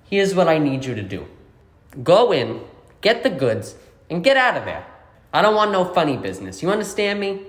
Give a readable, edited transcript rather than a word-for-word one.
Here's what I need you to do. Go in, get the goods, and get out of there. I don't want no funny business. You understand me?